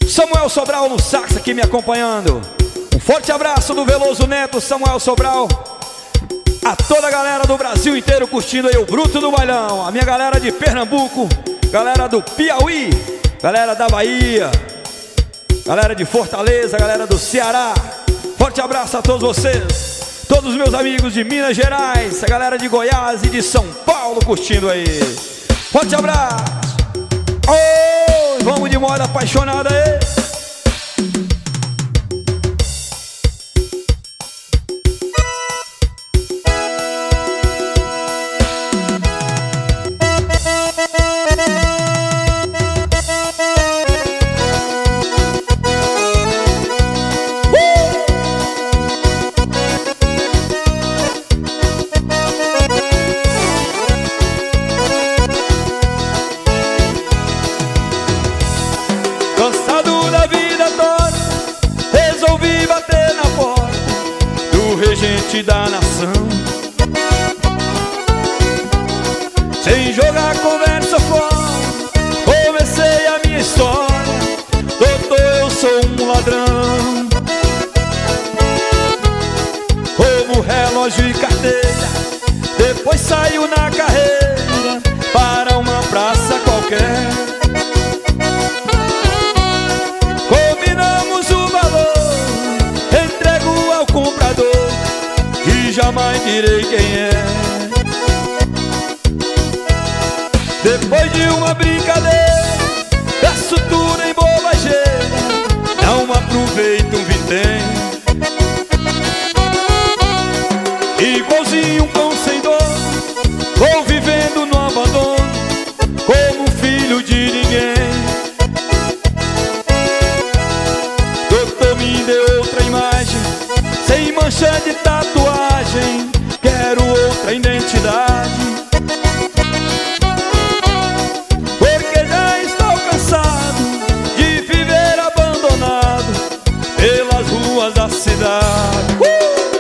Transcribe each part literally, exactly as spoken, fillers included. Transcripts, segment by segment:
Samuel Sobral no sax aqui me acompanhando. Um forte abraço do Veloso Neto, Samuel Sobral. A toda a galera do Brasil inteiro curtindo aí o Bruto do Bailão. A minha galera de Pernambuco, galera do Piauí, galera da Bahia, galera de Fortaleza, galera do Ceará. Forte abraço a todos vocês. Todos os meus amigos de Minas Gerais, a galera de Goiás e de São Paulo curtindo aí. Forte abraço. Oh, vamos de moda apaixonada aí. Cansado da vida toda, resolvi bater na porta do regente da nação. Sem jogar conversa fora, comecei a minha história. Doutor, eu sou um ladrão. Roubo relógio e carteira, depois saio na carreira para uma praça qualquer. Jamais direi quem é. Depois de uma brincadeira, gasto tudo em bobageira, não aproveito um vintém. Igualzinho um cão sem dor, vou vivendo no abandono, como filho de ninguém. Doutor, me deu outra imagem, sem mancha de tatuagem, quero outra identidade. Porque já estou cansado de viver abandonado pelas ruas da cidade. uh!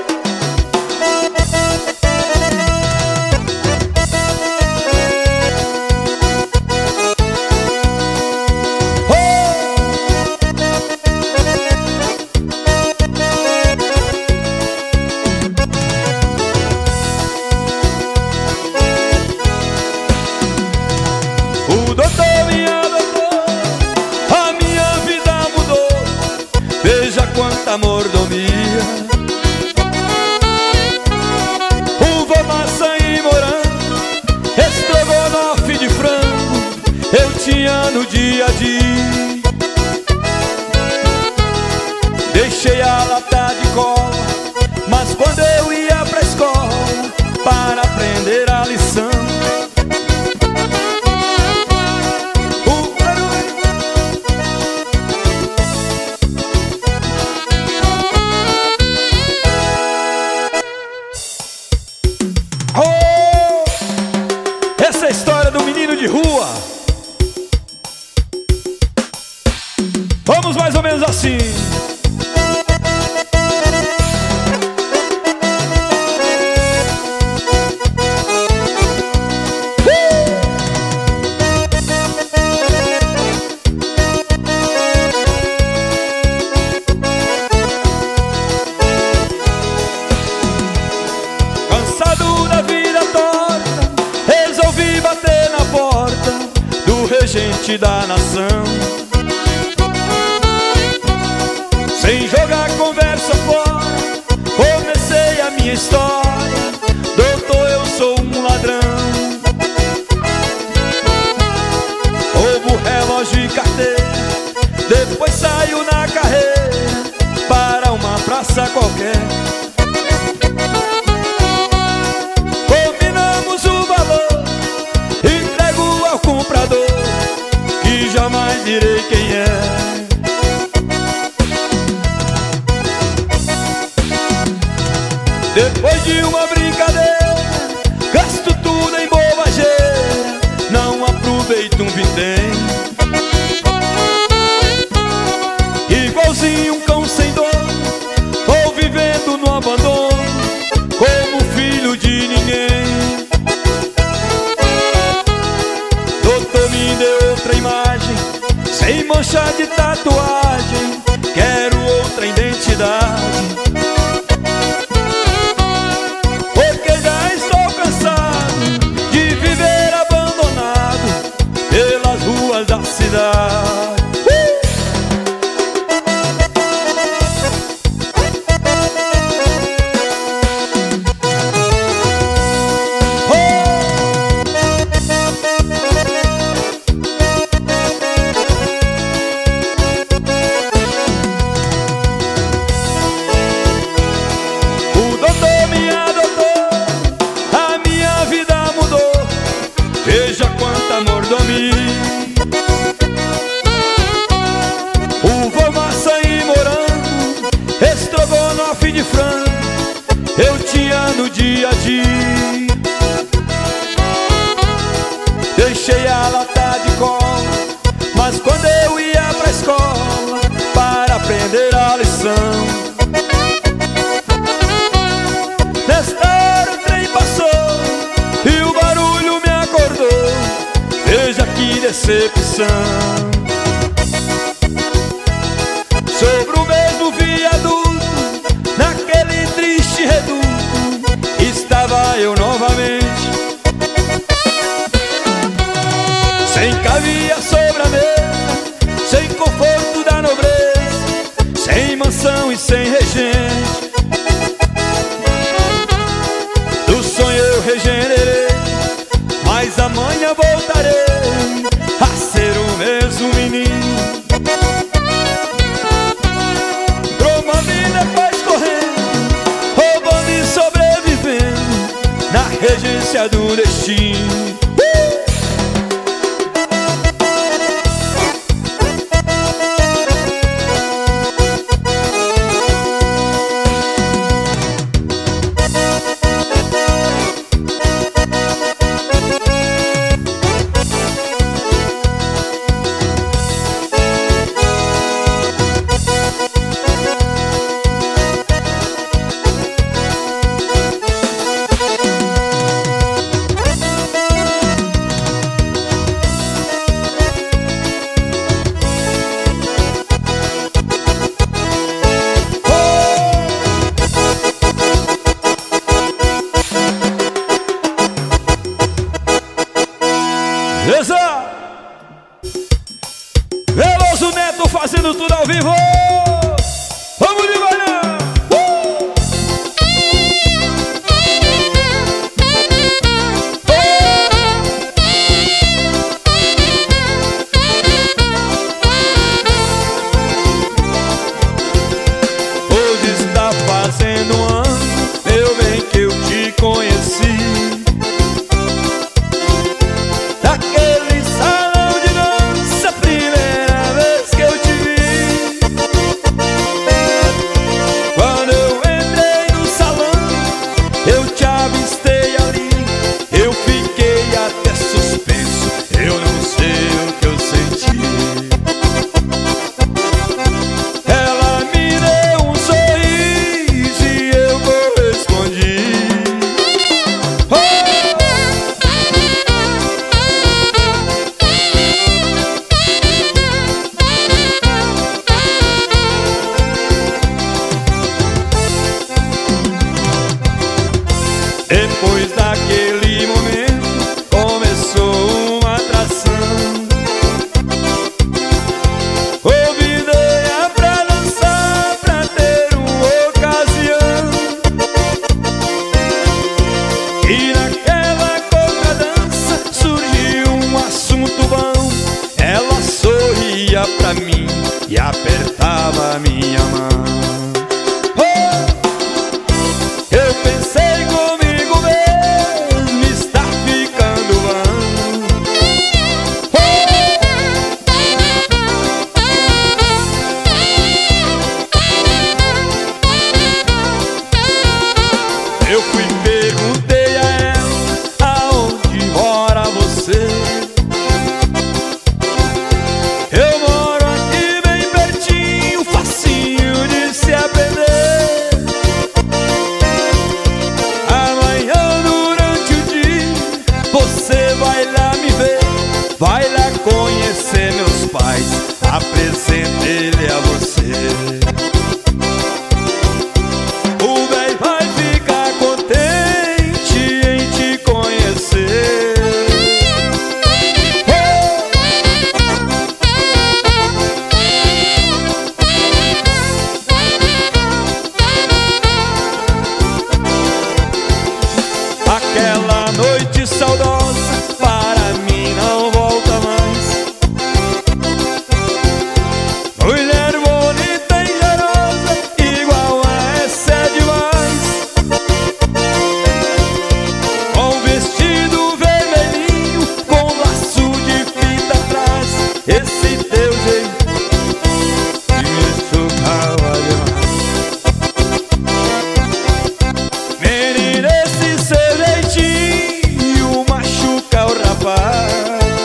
O doutor me adotou, a minha vida mudou, veja quanta mordomia. Uva, maçã e morango, estrogonofe de frango, eu tinha no dia a dia. Deixei a lata de cola, mas quando eu ia pra escola para aprender a lição, essa é a história do menino de rua. Vamos mais ou menos assim. Cansado da vida torta, resolvi bater na porta do regente da nação. Sem jogar conversa fora, comecei a minha história. Doutor, eu sou um ladrão. Roubo relógio e carteira, depois saio na carreira para uma praça qualquer. Combinamos o valor, entrego ao comprador, que jamais direi quem é. Depois de uma brincadeira, gasto tudo em bobageira, não aproveito um vintém. Igualzinho um cão sem dor, vou vivendo no abandono, de tatuagem, quero outra identidade, porque já estou cansado de viver abandonado pelas ruas da cidade. Veja quanta mordomia, uva, maçã e morango, estrogonofe de frango, eu tinha no dia a dia. Deixei a lata de cola, mas quando eu ia pra escola para aprender a lição, nesta hora o trem passou e o barulho me acordou. Veja que decepção. Sobre o mesmo viaduto, naquele triste reduto, estava eu novamente, sem caviar sobre a mesa, sem conforto da nobreza, sem mansão e sem regente. Do sonho eu regenerei, mas amanhã voltarei a ser o mesmo menino. Pra uma vida depois correndo, roubando e sobrevivendo na regência do destino. Beleza? Veloso Neto fazendo tudo ao vivo. Vamos de Bailão! Uh! Hoje está fazendo um ano, meu bem, que eu te conheci. Depois daquele momento começou uma atração. Convidei-a pra dançar, pra ter uma ocasião. E naquela pouca dança surgiu um assunto bom. Ela sorria pra mim e apertava a minha mão. Eu pensei comigo mesmo, está ficando bom. Eu fui e perguntei a ela, aonde mora você? Eu moro aqui bem pertinho, facinho de se centelha você. O bem vai ficar contente em te conhecer. Aquela noite saudosa para mim não volta mais. Mulher bonita e cheirosa, igual a essa é demais. Com vestido vermelhinho, com laço de fita atrás. Esse teu jeito me chocava demais. Menina, esse seu jeitinho machuca o rapaz.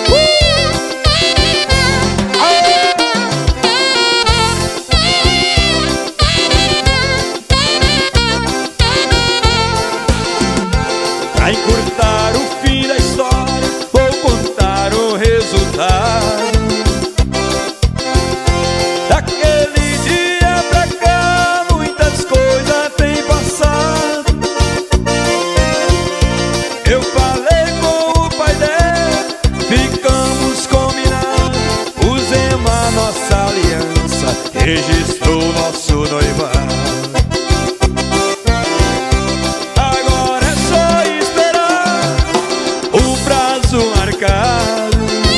Pra encurtar o fim da história, vou contar o resultado. Daquele dia pra cá, muitas coisas têm passado. Eu falei com o pai dela, ficamos combinados. Usemos a nossa aliança, registrou nosso noivado. Agora é só esperar o prazo marcado.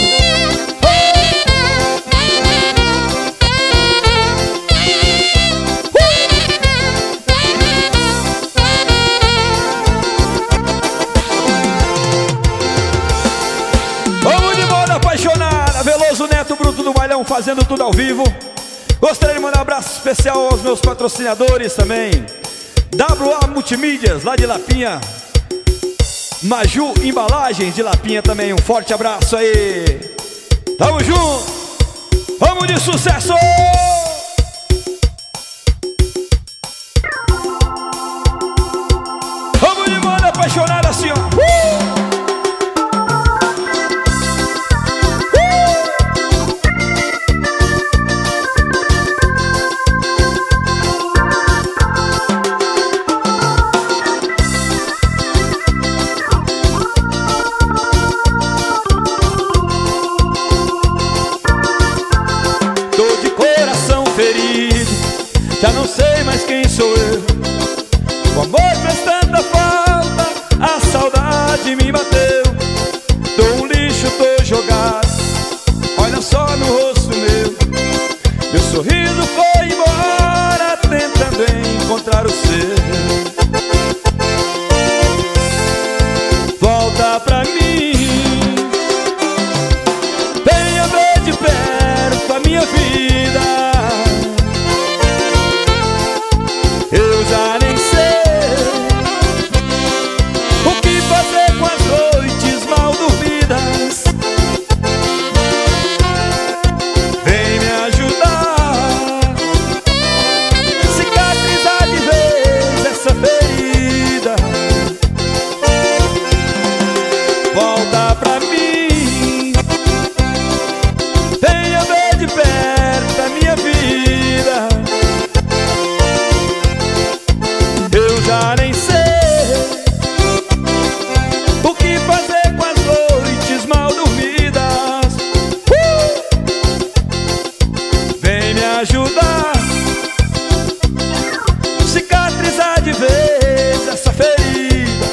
Vamos de moda apaixonada, Veloso Neto, Bruto do Bailão, fazendo tudo ao vivo. Gostaria de mandar um abraço especial aos meus patrocinadores também. W A Multimídias, lá de Lapinha. Maju Embalagens, de Lapinha também. Um forte abraço aí. Tamo junto. Vamos de sucesso. Vamos de moda apaixonada assim, ó. Uh! Já não sei mais quem sou eu. O amor fez tanta falta, a saudade me bateu. Tô um lixo, tô jogado, olha só no rosto meu. Meu sorriso foi embora, tentando encontrar o seu. Volta pra mim, venha ver de perto a minha vida. Eu já nem sei o que fazer com as noites mal dormidas. Vem me ajudar, cicatrizar de vez essa ferida. Volta pra mim, venha ver de perto a minha vida. Eu já nem sei o que fazer com as noites mal dormidas. uh! Vem me ajudar, cicatrizar de vez essa ferida.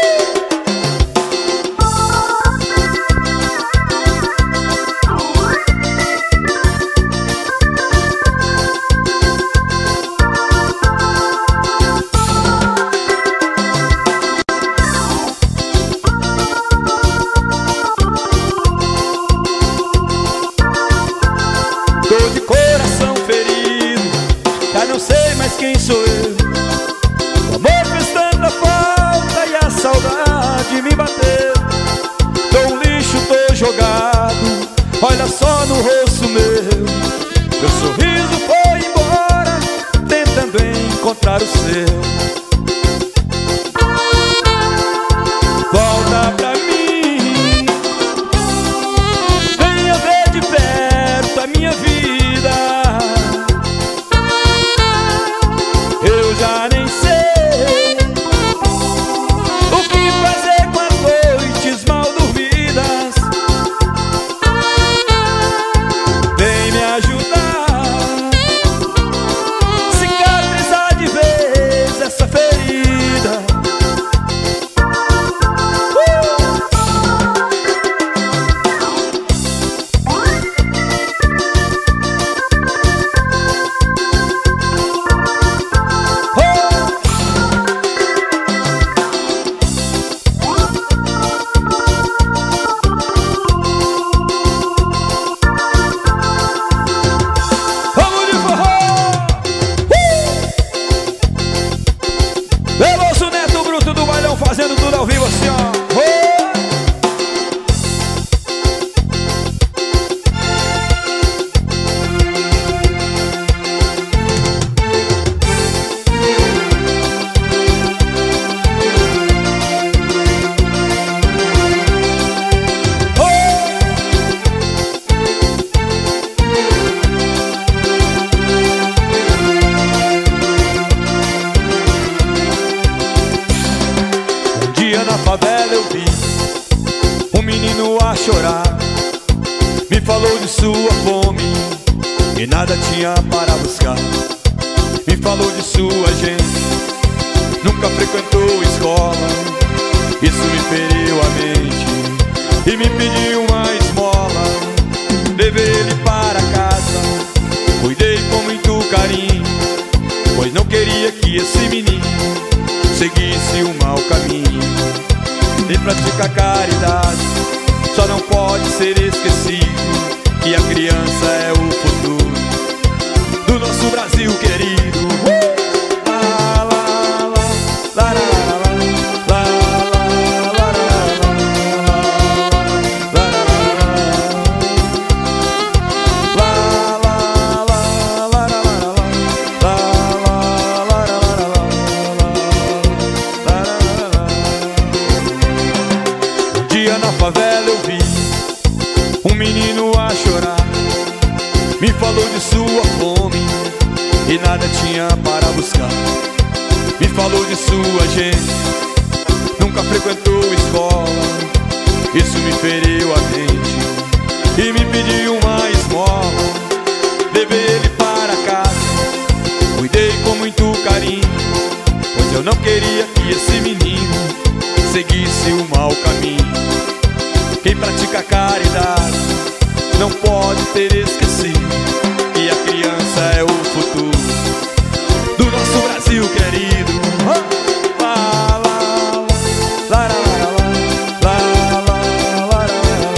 Tô de coração ferido, já não sei mais quem sou eu. O amor fez tanta falta e a saudade me bateu. Tô um lixo, tô jogado, olha só no rosto meu. Meu sorriso foi embora, tentando encontrar o seu. Volta pra mim, venha ver de perto a minha vida. e nada tinha para buscar. Me falou de sua gente, nunca frequentou escola. Isso me feriu a mente e me pediu uma esmola. Levei ele para casa, cuidei com muito carinho, pois não queria que esse menino seguisse o mau caminho. Ele pratica caridade, só não pode ser esquecido que a criança é o futuro do nosso Brasil querido. Lá, lá, lá, lá, lá, lá, lá, um dia na favela eu vi um menino a chorar. Me falou de sua fome e nada tinha para buscar. Me falou de sua gente, nunca frequentou escola. Isso me feriu a mente e me pediu uma esmola. Levei ele para casa, cuidei com muito carinho, pois eu não queria que esse menino seguisse o mau caminho. Quem pratica caridade não pode ter esquecido que a criança é o futuro do nosso Brasil querido. Lá, lá, lá, lá, lá, lá, lá,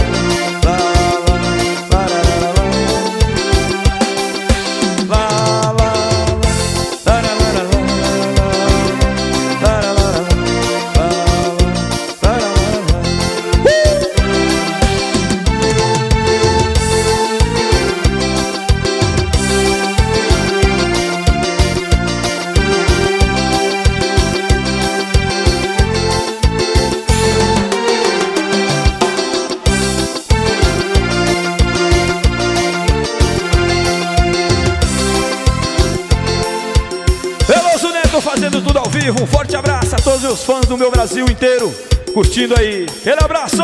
Fazendo tudo ao vivo, um forte abraço a todos os fãs do meu Brasil inteiro, curtindo aí. Aquele abraço!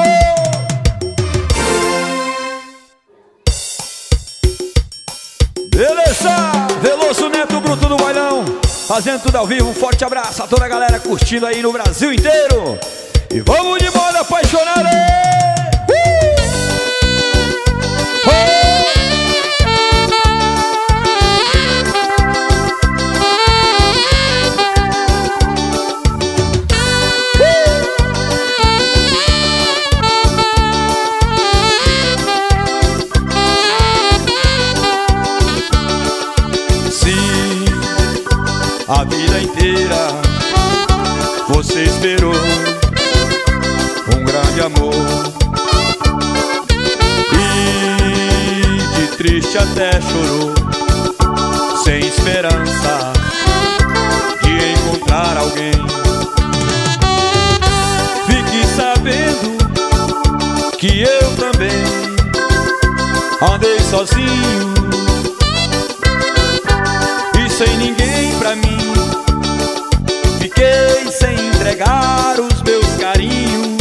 Beleza! Veloso Neto, Bruto do Bailão, fazendo tudo ao vivo, um forte abraço a toda a galera curtindo aí no Brasil inteiro. E vamos de moda apaixonada! Uh! Oh! A vida inteira você esperou um grande amor e de triste até chorou, sem esperança de encontrar alguém. Fique sabendo que eu também andei sozinho e sem ninguém pra mim. Fiquei sem entregar os meus carinhos.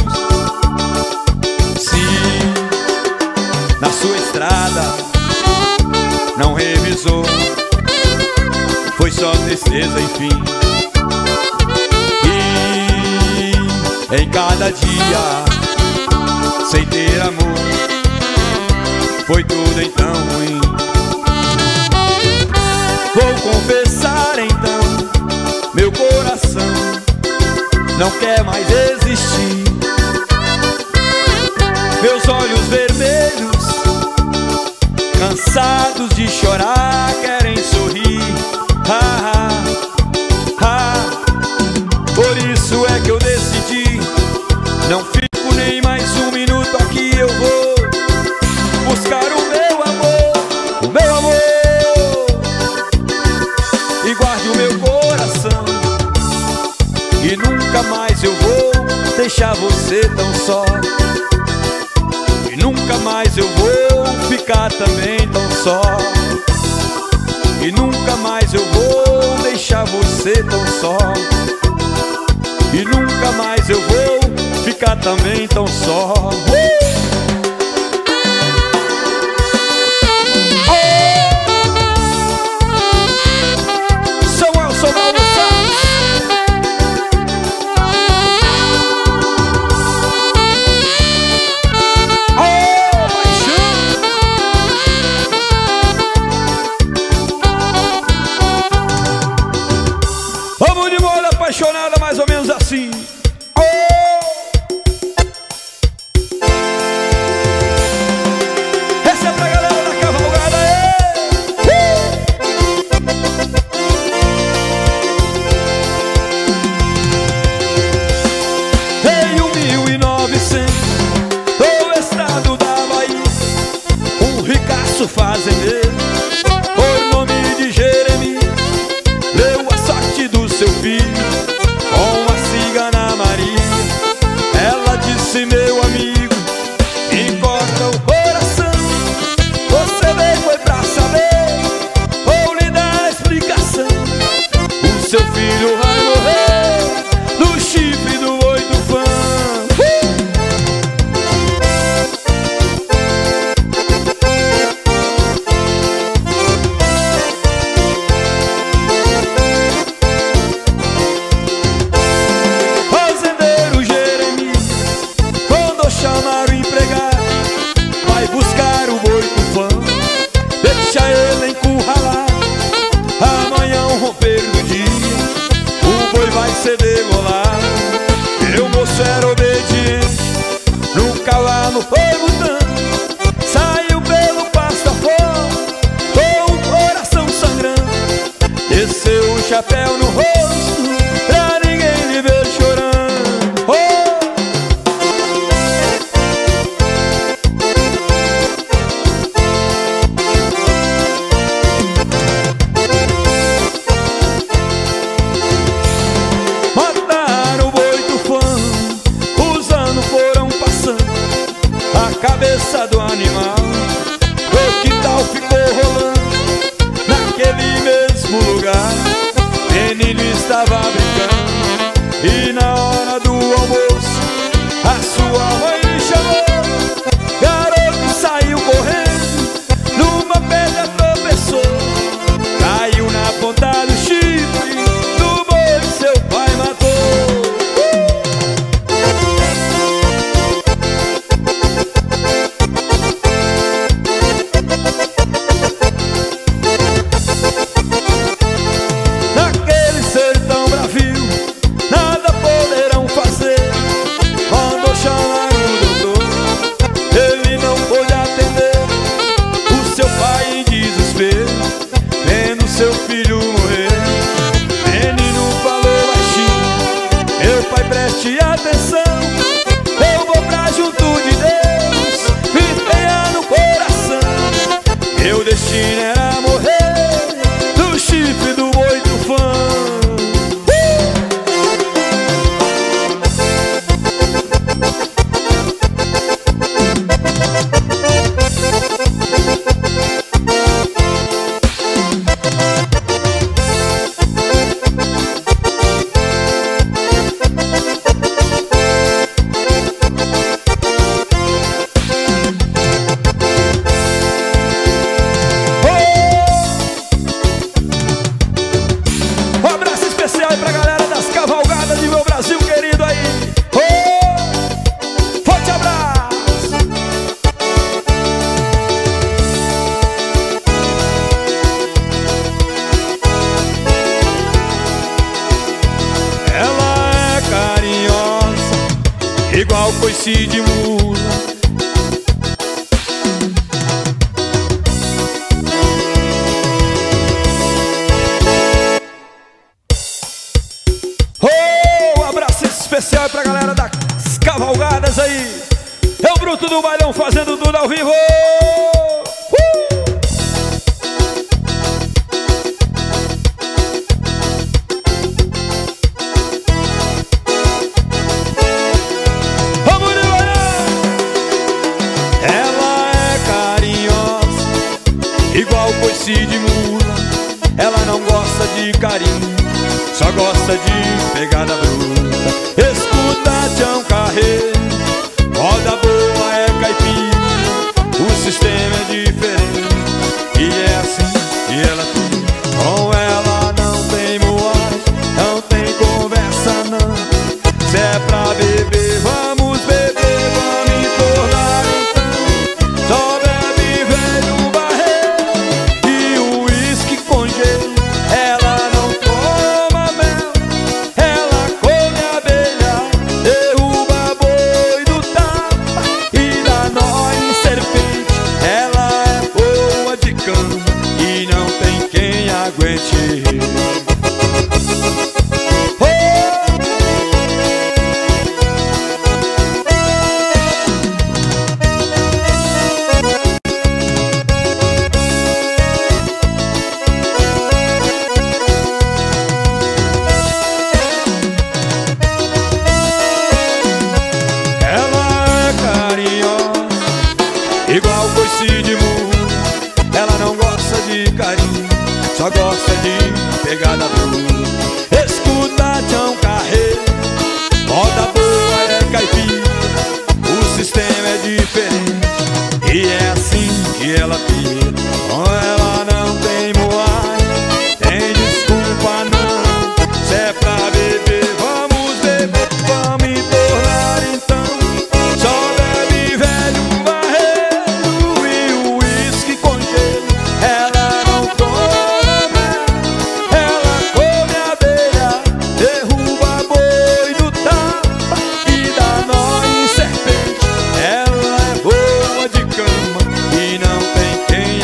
Se na sua estrada não revisou, foi só tristeza, enfim. E em cada dia sem ter amor, foi tudo então ruim. Vou confessar então, meu coração não quer mais existir. Meus olhos vermelhos, cansados de chorar, querem sorrir. Ah, ah, ah. Por isso é que eu decidi, não fico nem mais um minuto aqui. Eu vou buscar o meu amor, o meu amor, e guarde o meu coração. E nunca mais eu vou deixar você tão só. E nunca mais eu vou ficar também tão só. E nunca mais eu vou deixar você tão só. E nunca mais eu vou ficar também tão só. Uh! chapéu no rosto pra ninguém lhe ver chorando. Oh! Mataram o boi tufão, os anos foram passando, a cabeça do animal o quintal ficou rolando. Naquele mesmo lugar, menino estava brincando, e na hora do almoço a sua mãe chamou. Garoto saiu correndo, numa pedra tropeçou, caiu na ponta do chifre do boi que seu pai matou. Naquele sertão bravio, nada poderão fazer. Mandou chamar o doutor, ele não pôde atender. O seu pai em desespero, vendo seu filho morrer. Menino falou baixinho: meu pai, preste atenção, eu vou pra junto de Deus, me tenha no coração. Meu destino era morrer no chifre do boi tufão. Um abraço especial aí pra galera das cavalgadas de meu Brasil querido aí. Oh! Forte abraço! Ela é carinhosa, igual coice de mula. Oh, abraço especial pra galera das cavalgadas aí. É o Bruto do Bailão fazendo tudo ao vivo. Uh! Vamos de bailão! Ela é carinhosa, igual coice de mula. Ela não gosta de carinho, só gosta de pegada bruta. Escuta Tião Carreiro, moda boa é caipira. O sistema é diferente e é assim que ela tem. Com ela não tem moagem, não tem conversa não. Se é pra beber, vamos beber, vamos entornar então. Só bebe velho barreiro e o uísque com gelo. Ela não toma mel, ela come abelha, derruba boi do tapa e dá nó em serpente. Ela é boa de cama e não tem quem aguente. Igual coice de mula, ela não gosta de carinho, só gosta de pegada bruta. Escuta Tião Carreiro, moda boa é caipira. O sistema é diferente e é assim que ela pira. Com ela não tem moagem, tem desculpa não. Se é pra beber, vamos beber, vamos entornar então. Só bebe velho barreiro e o uísque com gelo. Ela não toma mel, ela come abelha, derruba boi do tapa e dá nó em serpente. Ela é boa de cama e não tem quem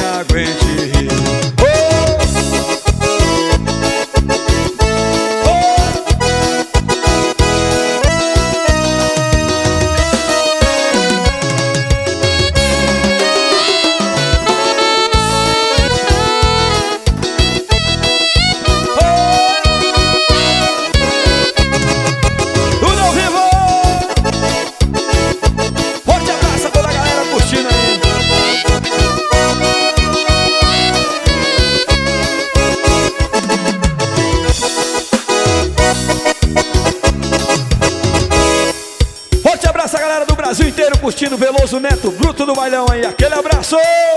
curtindo Veloso Neto, Bruto do Bailão aí. Aquele abraço!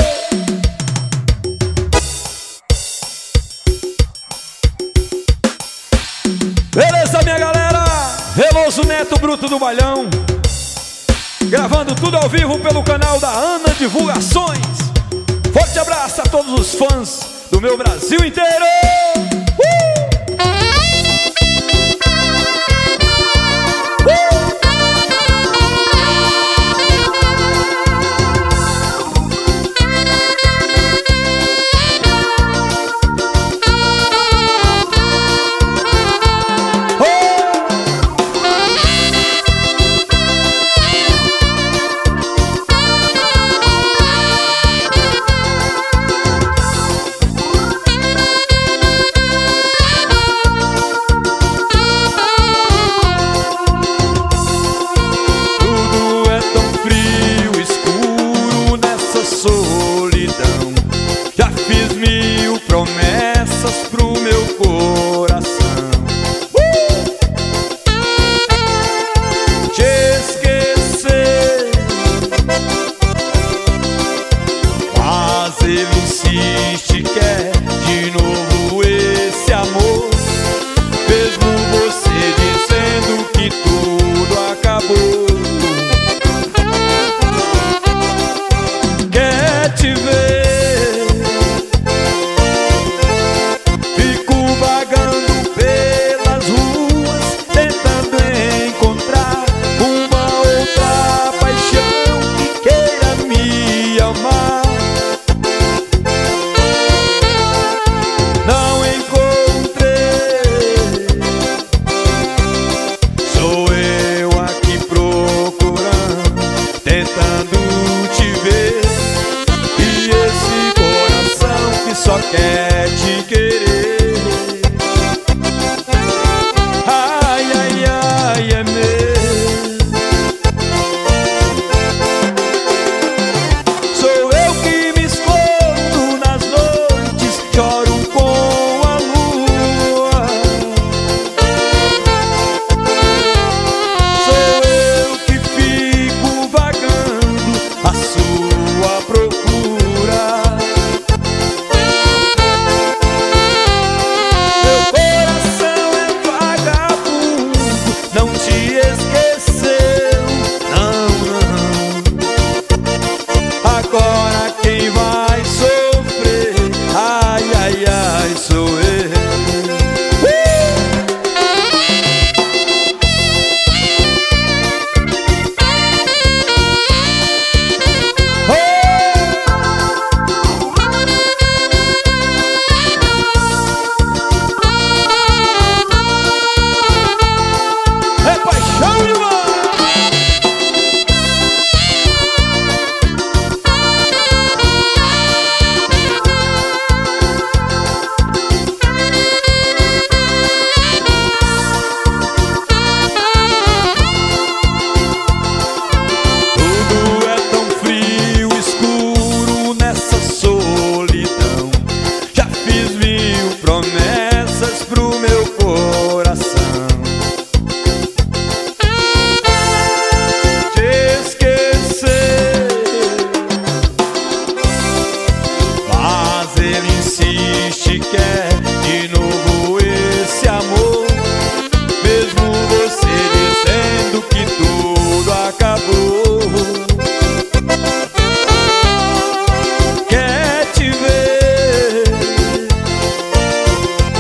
Beleza, minha galera? Veloso Neto, Bruto do Bailão, gravando tudo ao vivo pelo canal da Ana Divulgações. Forte abraço a todos os fãs do meu Brasil inteiro! Uh! Solidão, já fiz mil promessas pro meu coração. uh! Te esquecer, mas ele insiste, quer de novo esse amor, mesmo você dizendo que tudo acabou. Te ver, fico vagando pelas ruas, tentando encontrar uma outra paixão que queira me amar. Não encontrei, sou eu aqui procurando, tentando te ver. Só quer te querer. Ai, ai, ai, é meu. Sou eu que me escondo nas noites, choro com a lua. Sou eu que fico vagando à sua procura. Agora quem vai sofrer, ai, ai, ai, sou eu. É paixão demais. Promessas pro meu coração. Te esquecer, mas ele insiste, quer de novo esse amor, mesmo você dizendo que tudo acabou. Quer te ver,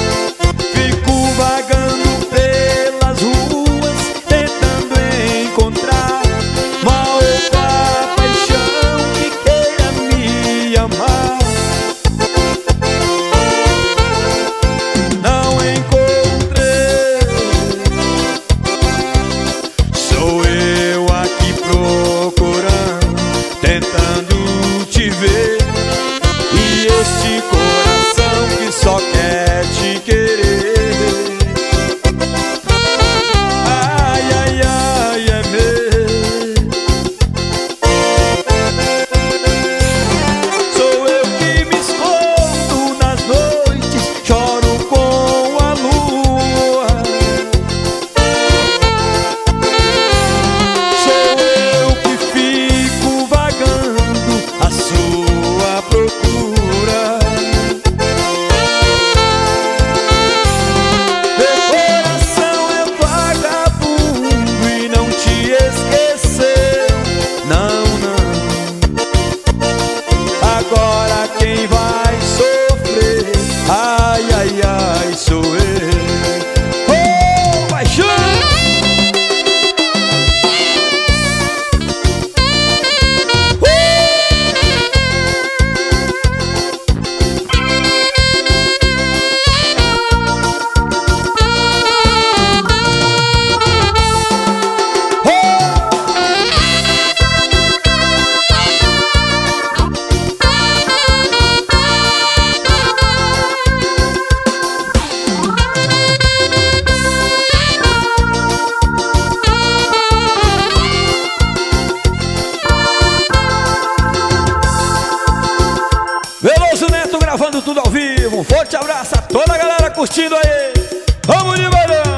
abraço a toda a galera curtindo aí. Vamos de balão.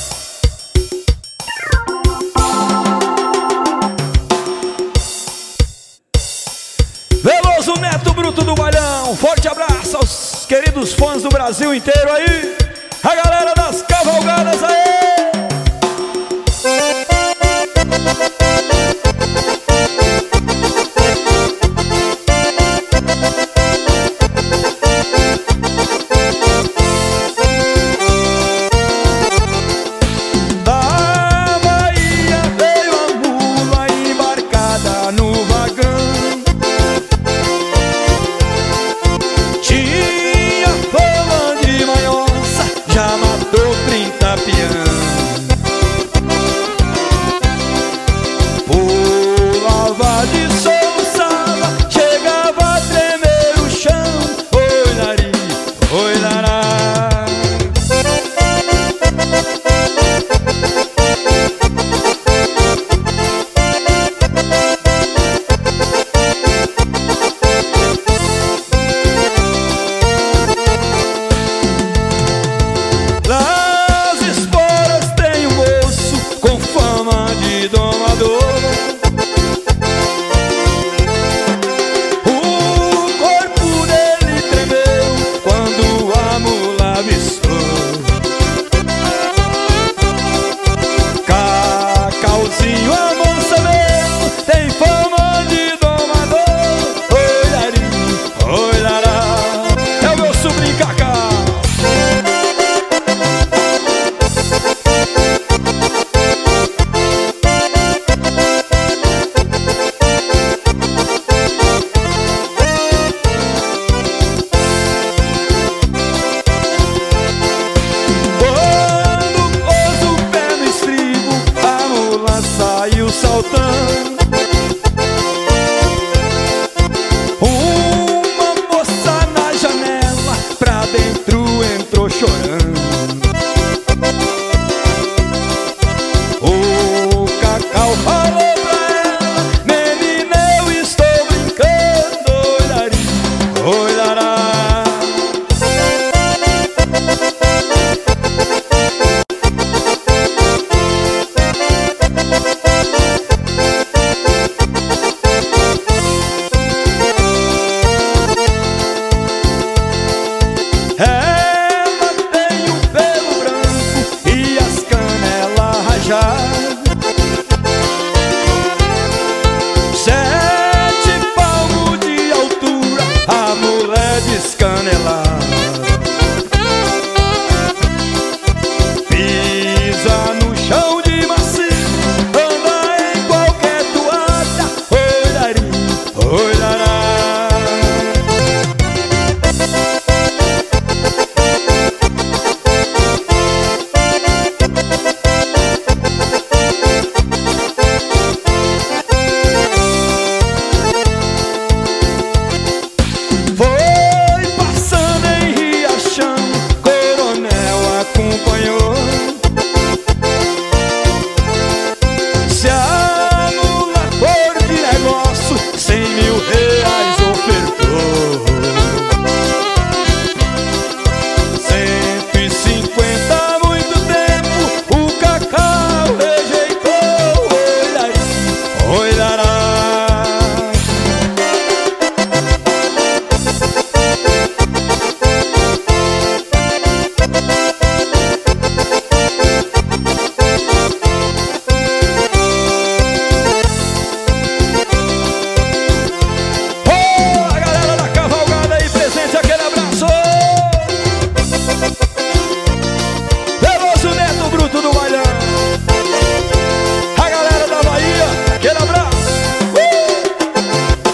Veloso Neto Bruto do Bailão. Um forte abraço aos queridos fãs do Brasil inteiro aí. A galera das cavalgadas aí.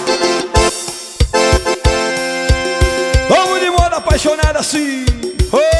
Apaixonada assim, oh!